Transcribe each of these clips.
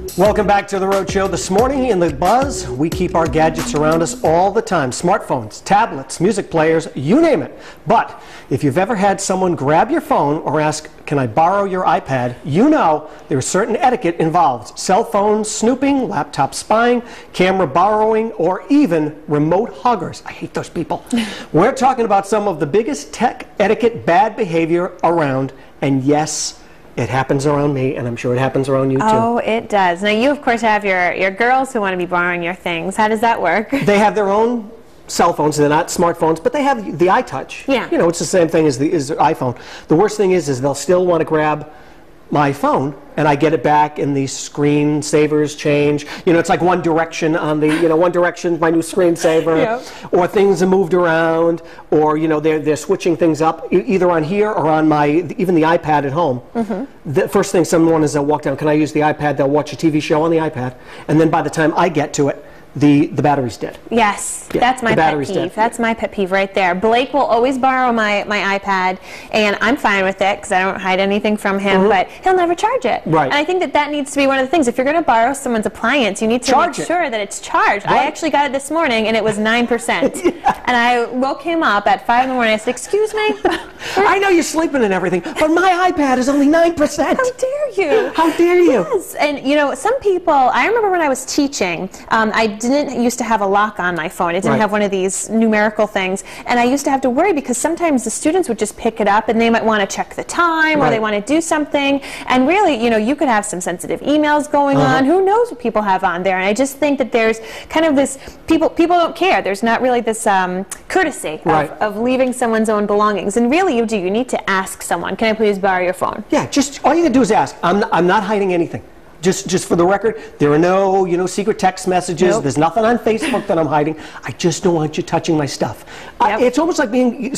Welcome back to The Road Show. This morning in The Buzz, we keep our gadgets around us all the time. Smartphones, tablets, music players, you name it. But if you've ever had someone grab your phone or ask, "Can I borrow your iPad?" you know there's certain etiquette involved. Cell phone snooping, laptop spying, camera borrowing, or even remote huggers. I hate those people. We're talking about some of the biggest tech etiquette bad behavior around, and yes, it happens around me, and I'm sure it happens around you too. Oh, it does. Now, you, of course, have your girls who want to be borrowing your things. How does that work? They have their own cell phones. They're not smartphones, but they have the iTouch. Yeah. You know, it's the same thing as the iPhone. The worst thing is they'll still want to grab my phone, and I get it back, and the screensavers change. You know, it's like One Direction on the, One Direction, my new screensaver. Yep. Or things are moved around, or, they're switching things up, either on here or on even the iPad at home. Mm-hmm. The first thing someone is, they'll walk down, "Can I use the iPad?" They'll watch a TV show on the iPad, and then by the time I get to it, the battery's dead. Yes, yeah, that's my pet peeve. Dead. That's my pet peeve right there. Blake will always borrow my iPad, and I'm fine with it because I don't hide anything from him, mm-hmm. but he'll never charge it. Right. And I think that needs to be one of the things. If you're going to borrow someone's appliance, you need to make sure that it's charged. Right. I actually got it this morning, and it was 9%. Yeah. And I woke him up at 5 in the morning. I said, "Excuse me?" I know you're sleeping and everything, but my iPad is only 9%. How dare you? How dare you? Yes. And, some people, I remember when I was teaching, I didn't used to have a lock on my phone. It didn't have one of these numerical things, and I used to have to worry because sometimes the students would just pick it up and they might want to check the time or they want to do something, and really, you could have some sensitive emails going on. Who knows what people have on there? And I just think that there's kind of this, people don't care. There's not really this courtesy of leaving someone's own belongings, and really you do. You need to ask someone, "Can I please borrow your phone?" Yeah, just all you gotta do is ask. I'm not hiding anything. Just for the record, there are no, secret text messages. Nope. There's nothing on Facebook that I'm hiding. I just don't want you touching my stuff. Yep. It's almost like being,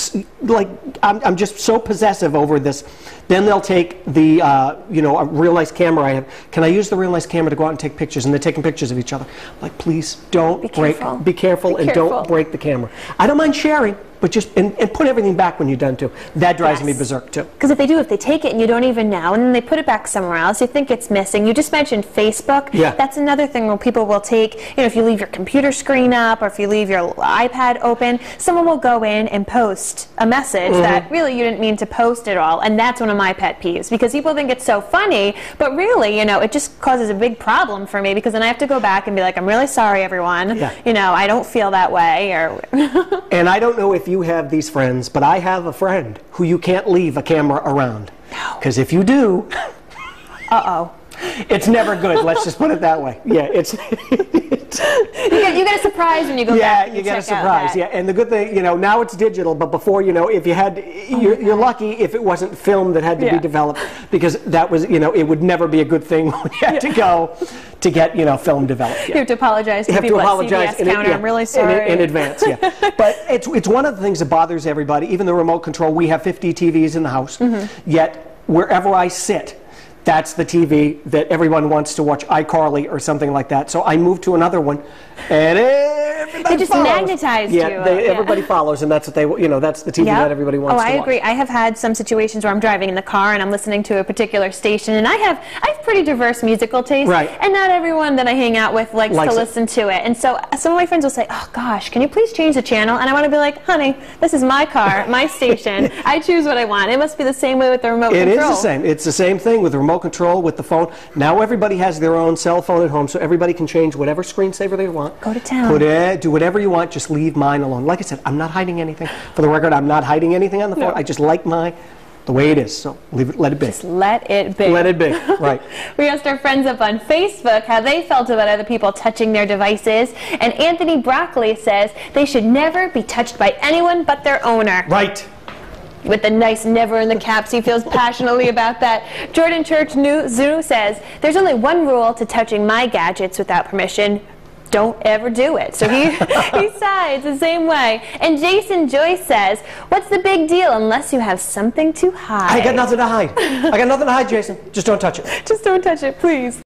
I'm just so possessive over this. Then they'll take the, a real nice camera I have. "Can I use the real nice camera to go out and take pictures?" And they're taking pictures of each other. Like, please don't be careful, and don't break the camera. I don't mind sharing, but just, and put everything back when you're done too. That drives me berserk too. Because if they take it and you don't even know, and then they put it back somewhere else, you think it's missing. You just mentioned Facebook. Yeah. That's another thing where people will take, if you leave your computer screen up or if you leave your iPad open, someone will go in and post a message that really you didn't mean to post at all, and that's one of my pet peeves, because people think it's so funny, but really, it just causes a big problem for me, because then I have to go back and be like, "I'm really sorry, everyone. Yeah. I don't feel that way." Or And I don't know if you have these friends, but I have a friend who you can't leave a camera around. No. Because if you do, it's never good. Let's just put it that way. Yeah, you get a surprise when you go back. Yeah, you get a surprise. Yeah, and the good thing, now it's digital, but before, if you had, you're lucky if it wasn't film that had to be developed, because that was, it would never be a good thing when you had to go to get, film developed. Yeah. You have to apologize to people at CVS counter. I'm really sorry. In advance, yeah. But it's one of the things that bothers everybody. Even the remote control, we have 50 TVs in the house, yet wherever I sit, that's the TV that everyone wants to watch iCarly or something like that. So I moved to another one, and everybody They just follows. magnetized you. Everybody follows, and that's what that's the TV that everybody wants to watch. I agree. I have had some situations where I'm driving in the car and I'm listening to a particular station, and I have pretty diverse musical taste, and not everyone that I hang out with likes to listen to it. And so some of my friends will say, "Oh gosh, can you please change the channel?" And I want to be like, "Honey, this is my car, my station. I choose what I want." It must be the same way with the remote control. It is the same. It's the same thing with the remote control, with the phone. Now everybody has their own cell phone at home, so everybody can change whatever screensaver they want. Go to town. Do whatever you want. Just leave mine alone. Like I said, I'm not hiding anything. For the record, I'm not hiding anything on the phone. I just like mine the way it is. So let it be. Just let it be. Let it be. Right. We asked our friends up on Facebook how they felt about other people touching their devices, and Anthony Broccoli says they should never be touched by anyone but their owner. Right. With the nice never in the caps, he feels passionately about that. Jordan Church Zoo says, "There's only one rule to touching my gadgets without permission. Don't ever do it." So he sides the same way. And Jason Joyce says, "What's the big deal unless you have something to hide?" I got nothing to hide. I got nothing to hide, Jason. Just don't touch it. Just don't touch it, please.